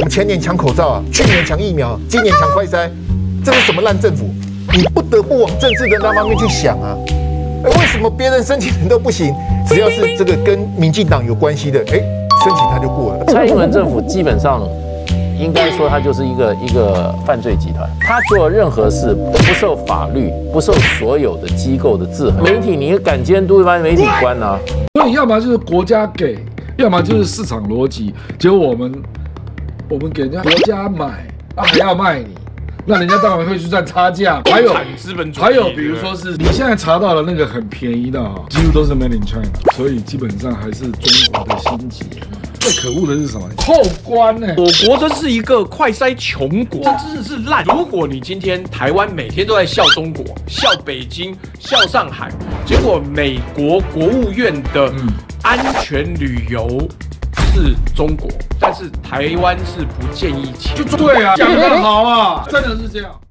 们前年抢口罩啊，去年抢疫苗，今年抢快筛，这是什么烂政府？你不得不往政治的那方面去想啊。为什么别人申请人都不行？只要是这个跟民进党有关系的，申请他就过了。 蔡英文政府基本上应该说，他就是一个犯罪集团，他做任何事不受法律、不受所有的机构的制衡。媒体你敢监督，把媒体关啊？ 所以要么就是国家给，要么就是市场逻辑。结果我们给人家国家买，还要卖你。那人家当然会去赚差价，还有资本主义， 还有比如说是你现在查到的那个很便宜的几乎都是 Made in China， 所以基本上还是中国的心结。最可恶的是什么？扣关呢？ 我国真是一个快筛穷国，这真的是烂。如果你今天台湾每天都在笑中国、笑北京、笑上海，结果美国国务院的安全旅游是中国，但是台湾是不建议去。 就对啊，讲得好啊，真的是这样。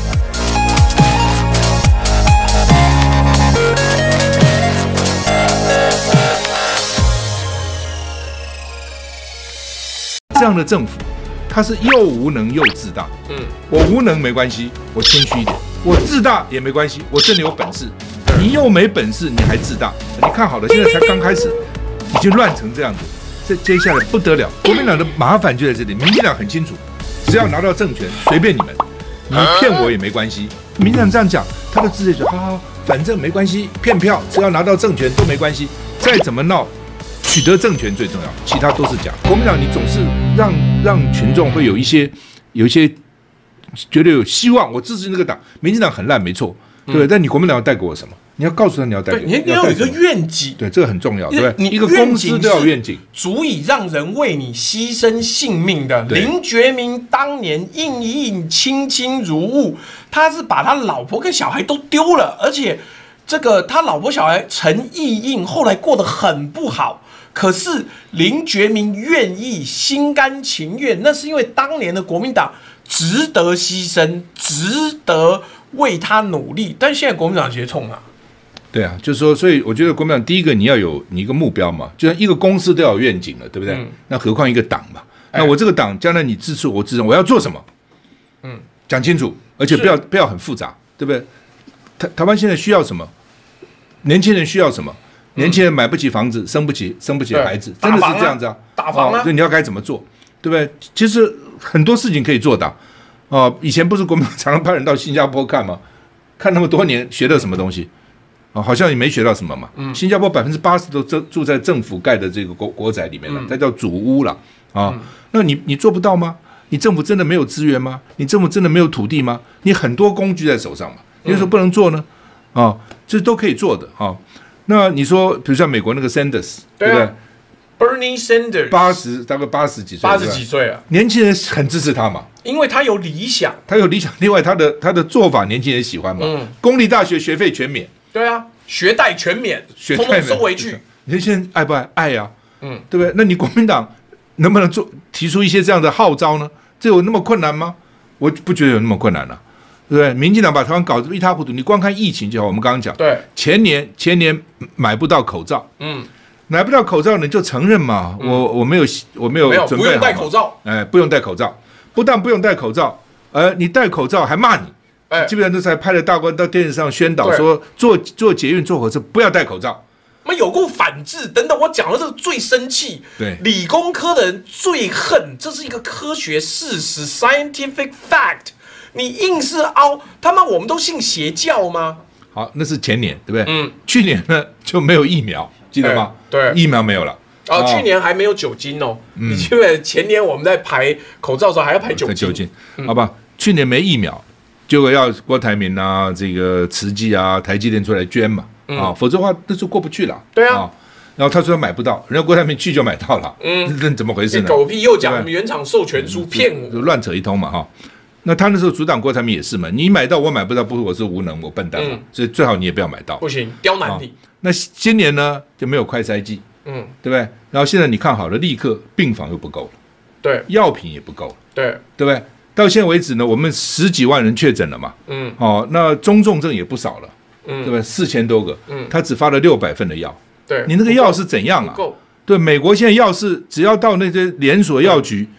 这样的政府，他是又无能又自大。我无能没关系，我谦虚一点；我自大也没关系，我真的有本事。你又没本事，你还自大，你看好了，现在才刚开始，已经乱成这样子。这接下来不得了，国民党的麻烦就在这里。民进党很清楚，只要拿到政权，随便你们，你骗我也没关系。民进党这样讲，他的自己就好，反正没关系，骗票只要拿到政权都没关系，再怎么闹。取得政权最重要，其他都是假。国民党你总是让群众会有一些觉得有希望，我支持那个党。民进党很烂，没错，对不对？但你国民党要带给我什么？你要告诉他你要带给我， 你要有一个愿景， 对，这个很重要，对不对？一个公司都要愿景， 足以让人为你牺牲性命的。林觉民当年应应亲亲如故，他是把他老婆跟小孩都丢了，而且这个他老婆小孩陈意应后来过得很不好。可是林觉民愿意心甘情愿，那是因为当年的国民党值得牺牲，值得为他努力。但现在国民党结冲啊， 对啊，就是说，所以我觉得国民党第一个你要有你一个目标嘛，就像一个公司都要有愿景了，对不对？那何况一个党嘛？那我这个党将来你支持我支持，我要做什么？讲清楚，而且不要很复杂，对不对？台湾现在需要什么？年轻人需要什么？年轻人买不起房子，生不起孩子，真的是这样子啊！ 打房啊！ 所以你要该怎么做，对不对？其实很多事情可以做的以前不是国民党常常派人到新加坡看吗？看那么多年，学到什么东西？好像也没学到什么嘛。新加坡80%都住在政府盖的这个国宅里面了，它叫祖屋了那你做不到吗？你政府真的没有资源吗？你政府真的没有土地吗？你很多工具在手上嘛，你为什么不能做呢？这都可以做的那你说，比如像美国那个 Sanders， 对不对 ？Bernie Sanders 大概80几岁 ，80几岁啊， 年轻人很支持他嘛， 因为他有理想， 另外他的做法，年轻人喜欢嘛。公立大学学费全免，对啊，学贷全免，通通收回去。 年轻人爱不爱？爱呀，对不对？那你国民党能不能提出一些这样的号召呢？这有那么困难吗？我不觉得有那么困难了。对不对？民进党把台湾搞得一塌糊涂，你光看疫情就好。我们刚刚讲，对，前年买不到口罩，买不到口罩你就承认嘛，我没有准备好，不用戴口罩，不用戴口罩，不但不用戴口罩，你戴口罩还骂你，基本上都是派了大官到电视上宣导说，坐捷运坐火车不要戴口罩。 有够反制，等等，我讲到这个最生气。对，理工科的人最恨，这是一个科学事实 （scientific fact）。你硬是凹，他妈我们都信邪教吗？ 好，那是前年，对不对？去年呢就没有疫苗，记得吗？对，疫苗没有了。 去年还没有酒精哦。你记得前年我们在排口罩的时候还要排酒精。 好吧？去年没疫苗，就要郭台铭啊，这个慈济啊，台积电出来捐嘛，否则的话那就过不去了。对啊。然后他说买不到，人家郭台铭去就买到了。那怎么回事呢？ 狗屁又讲原厂授权书骗我， 乱扯一通嘛那他那时候阻挡郭台铭也是嘛，你买到我买不到，不是我是无能，我笨蛋嘛，所以最好你也不要买到， 不行，刁难你。 那今年呢就没有快筛剂，对不对？然后现在你看好了，立刻病房又不够了，对，药品也不够了，对不对？到现在为止呢，我们10几万人确诊了嘛，那中重症也不少了，对不对？4000多个，他只发了600份的药，对，你那个药是怎样啊？对，美国现在药是只要到那些连锁药局。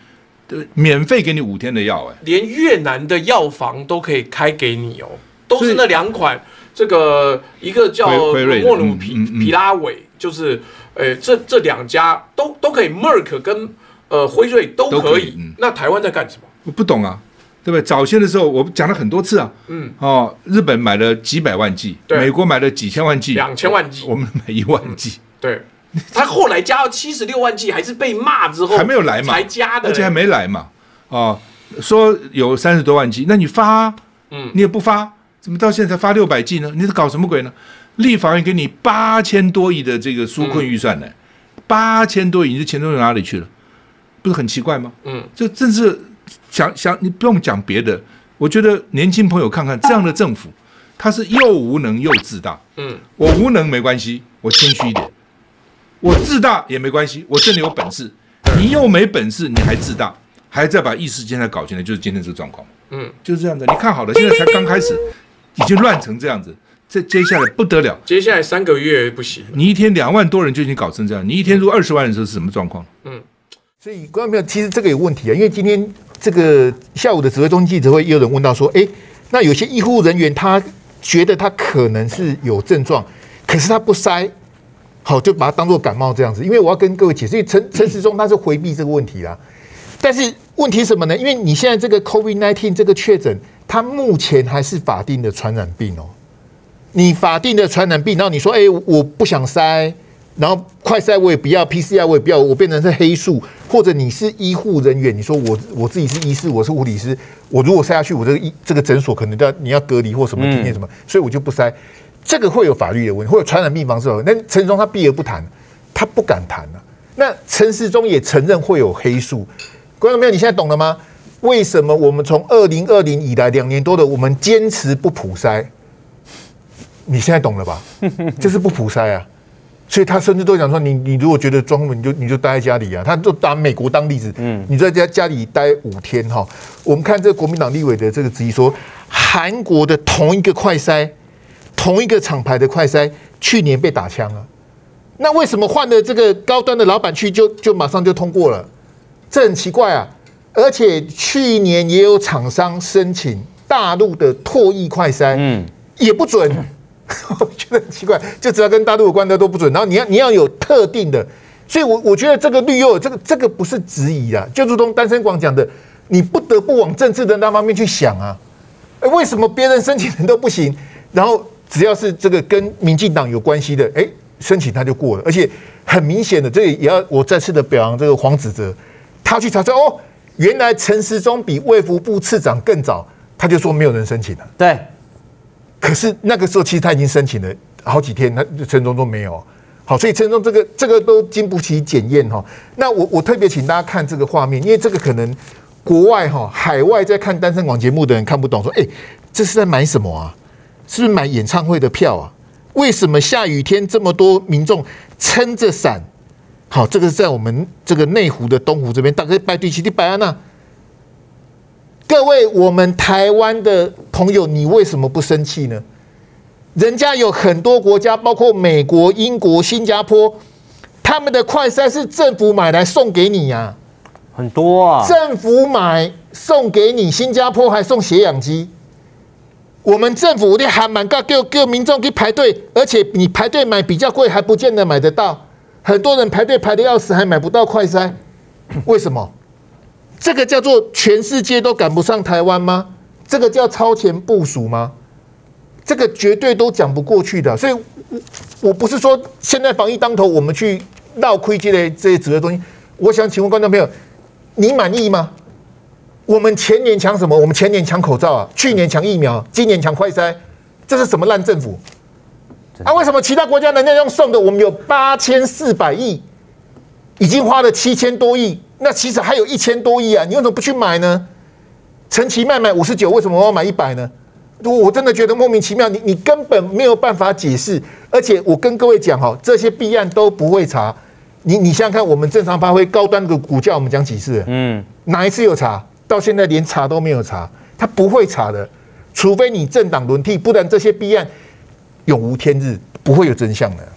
免费给你5天的药，哎， 连越南的药房都可以开给你哦，都是那2款，这个一个叫辉瑞莫努皮拉韦，就是这2家都可以 ，Merck 跟辉瑞都可以。那台湾在干什么？ 我不懂啊。对不对？早先的时候，我讲了很多次啊。日本买了几百万剂，美国买了几千万剂 ，2000万剂， 我们买1万剂。 对，他后来加到76万剂，还是被骂之后还没有来嘛， 才加的， 而且还没来嘛。说有30多万剂，那你发你也不发，怎么到现在才发600剂呢？你在搞什么鬼呢？立法院给你8000多亿的这个纾困预算呢，8000多亿，你这钱都哪里去了？不是很奇怪吗？这真是。想你不用讲别的，我觉得年轻朋友看看这样的政府，他是又无能又自大。我无能没关系，我谦虚一点；我自大也没关系，我真的有本事。你又没本事，你还自大，还在把意识形态搞进来，就是今天这个状况。就是这样子。你看好了，现在才刚开始，已经乱成这样子，这接下来不得了。 接下来3个月不行。 你一天2万多人就已经搞成这样，你一天如果20万人的时候是什么状况？ 所以观众朋友，其实这个有问题啊，因为今天这个下午的指挥中心记者会，也有人问到说，那有些医护人员他觉得他可能是有症状，可是他不筛，好就把它当作感冒这样子。因为我要跟各位解释，因为陈时中他是回避这个问题啦。但是问题是什么呢？因为你现在这个 COVID-19 这个确诊，它目前还是法定的传染病哦。你法定的传染病，然后你说，我不想筛。然后快筛我也不要 ，PCR 我也不要，我变成是黑数，或者你是医护人员，你说我自己是医师，我是护理师，我如果筛下去，我这个诊所可能你要隔离或什么体验什么，所以我就不筛，这个会有法律的问题，会有传染病防治法。那陈时中他避而不谈，他不敢谈啊。那陈时中也承认会有黑数，观众朋友，你现在懂了吗？为什么我们从2020以来2年多的我们坚持不普筛？你现在懂了吧？就是不普筛啊。所以他甚至都讲说，你如果觉得装，你就待在家里啊。他就拿美国当例子，你在家里待5天哈。我们看这个国民党立委的这个质疑说，韩国的同一个快筛，同一个厂牌的快筛，去年被打枪了。那为什么换了这个高端的老板去就马上就通过了？这很奇怪啊！而且去年也有厂商申请大陆的唾液快筛，也不准。我觉得很奇怪，就只要跟大陆有关的都不准，然后你要有特定的，所以我觉得这个绿幼这个不是质疑啊，就如同丹生广讲的，你不得不往政治的那方面去想啊。为什么别人申请人都不行，然后只要是这个跟民进党有关系的，申请他就过了，而且很明显的，这也要我再次的表扬这个黄子哲，他去查说原来陈时中比卫福部次长更早，他就说没有人申请了， 对。 可是那个时候，其实他已经申请了好几天，陈时中都没有。好，所以陈时中这个都经不起检验哈。那我特别请大家看这个画面，因为这个可能国外海外在看单身广节目的人看不懂，说这是在买什么啊？是不是买演唱会的票啊？为什么下雨天这么多民众撑着伞？好，这个是在我们这个内湖的东湖这边，大概拜对齐的拜安娜。各位，我们台湾的朋友，你为什么不生气呢？人家有很多国家，包括美国、英国、新加坡，他们的快筛是政府买来送给你呀， 很多啊， 政府买送给你，新加坡还送血氧机。我们政府你还蛮告叫民众去排队，而且你排队买比较贵，还不见得买得到。很多人排队排得要死，还买不到快筛，为什么？这个叫做全世界都赶不上台湾吗？这个叫超前部署吗？这个绝对都讲不过去的。所以，我不是说现在防疫当头，我们去绕亏这些指挥中心。我想请问观众朋友，你满意吗？我们前年抢什么？我们前年抢口罩啊，去年抢疫苗，今年抢快筛，这是什么烂政府？为什么其他国家人家用送的，我们有8400亿，已经花了7000多亿？那其实还有1000多亿啊！你为什么不去买呢？陈其迈买59，为什么我要买100呢？我真的觉得莫名其妙，你根本没有办法解释。而且我跟各位讲这些弊案都不会查。你想想看，我们正常发挥高端的股价，我们讲几次了？哪一次有查？到现在连查都没有查，他不会查的，除非你政党轮替，不然这些弊案永无天日，不会有真相的。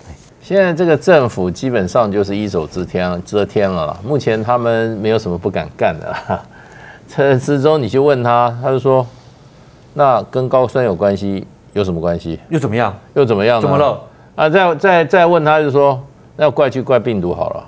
现在这个政府基本上就是一手遮天了啦。目前他们没有什么不敢干的啦。陈时中你去问他，他就说，那跟高端有关系，有什么关系？ 又怎么样？ 又怎么样呢？ 怎么了？ 啊，再问他就说，那怪去怪病毒好了。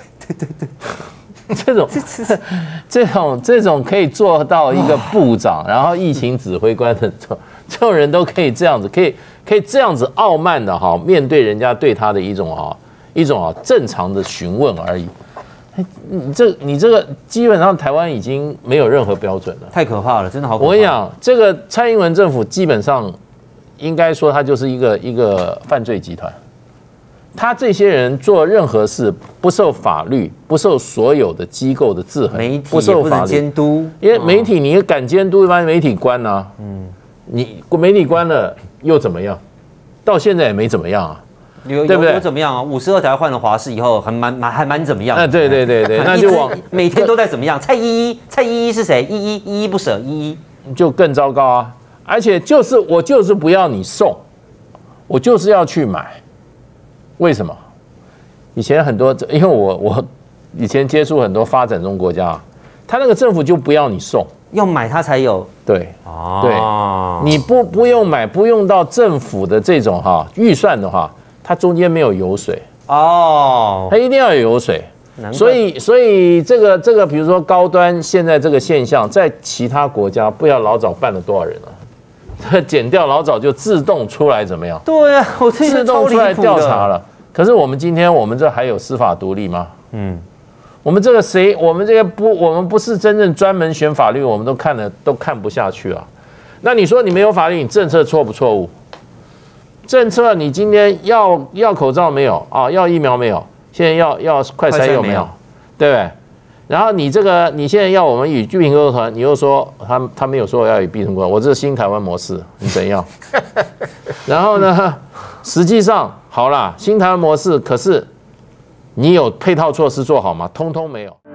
对，这种可以做到一个部长，然后疫情指挥官的这种人都可以这样子，可以这样子傲慢的哈，面对人家对他的一种正常的询问而已。你这个基本上台湾已经没有任何标准了， 太可怕了，真的好可怕。 我跟你讲，这个蔡英文政府基本上应该说他就是一个犯罪集团。他这些人做任何事不受法律、不受所有的机构的制衡， 媒体不受法律监督， 因为媒体你敢监督，一般媒体关啊，你媒体关了又怎么样？到现在也没怎么样啊，对不对？ 有怎么样啊？52条换了华视以后，还蛮怎么样？ 对，那就每天都在怎么样？蔡依依是谁？依依不舍，依依就更糟糕啊！而且我就是不要你送，我就是要去买。为什么？以前很多，因为我以前接触很多发展中国家，他那个政府就不要你送， 要买它才有。 对， 哦， 对，你不用买，不用到政府的这种预算的话，它中间没有油水哦，它一定要有油水。所以这个，比如说高端现在这个现象，在其他国家不要老早办了多少人了。减掉老早就自动出来怎么样？ 对啊，我自动出来调查了。可是我们今天这还有司法独立吗？我们这个我们不是真正专门选法律，我们都看不下去啊。那你说你没有法律，你政策错不错误？政策你今天要口罩没有啊？要疫苗没有？现在要快筛有没有？对不对？然后你现在要我们与居民沟通团，你又说他没有说要与避通沟通，我这是新台湾模式，你怎样？然后呢，实际上好啦，新台湾模式，可是你有配套措施做好吗？通通没有。